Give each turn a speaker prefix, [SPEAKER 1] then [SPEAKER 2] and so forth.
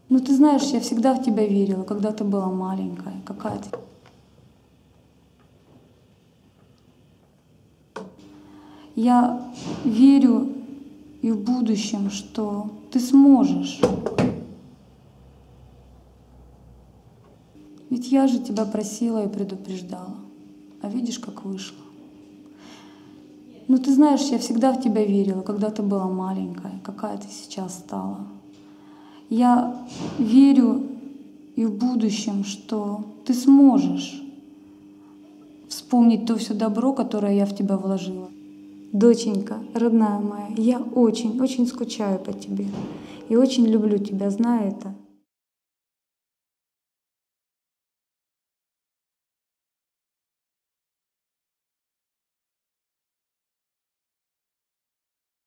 [SPEAKER 1] Ну ты знаешь, я всегда в тебя верила, когда ты была маленькая, какая ты. Я верю и в будущем, что ты сможешь. Ведь я же тебя просила и предупреждала. А видишь, как вышло. Ну ты знаешь, я всегда в тебя верила, когда ты была маленькая, какая ты сейчас стала. Я верю и в будущем, что ты сможешь вспомнить то все добро, которое я в тебя вложила. Доченька, родная моя, я очень-очень скучаю по тебе и очень люблю тебя, знаю это.